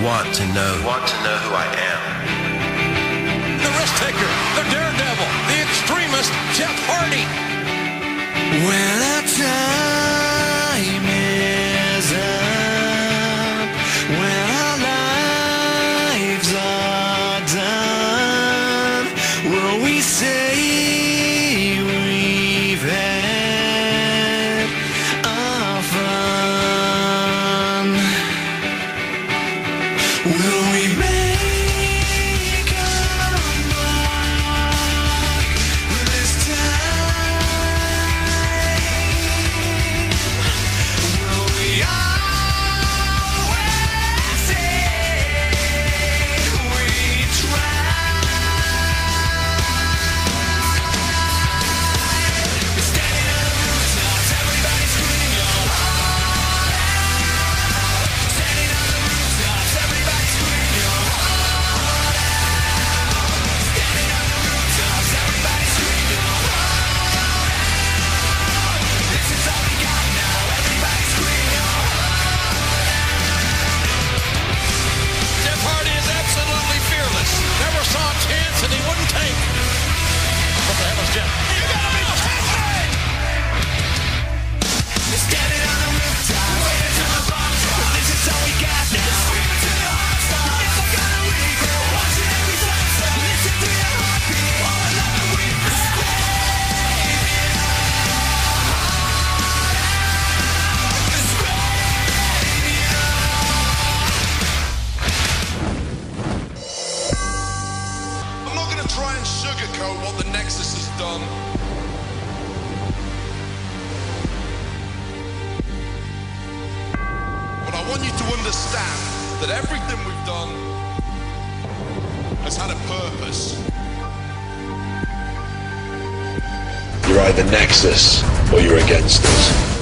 want to know who I am. The risk taker, the daredevil, the extremist, Jeff Hardy. When our time is up, when our lives are done, will we say we've had our fun? Will we make our mark this time? Will we always say we tried? Standing on the rooftops, everybody screaming your heart out. Standing on the rooftops, everybody screaming your heart out. Standing on the rooftops, everybody screaming your heart out. This is all we got now, everybody screaming your heart out. Jeff Hardy is absolutely fearless. Never saw a chance that he wouldn't take. What the hell is Jeff? You gotta be kidding me! Standing on the rooftop, waiting till the bomb drops. This is all we got now. Screaming till your heart stops. Never gonna regret. Watching every sunset. Listen to your heartbeat. All the love that we feel. Screaming your heart out. Screaming your I'm not going to try and sugarcoat what the Nexus has done. But I want you to understand that everything we've done has had a purpose. You're either Nexus or you're against us.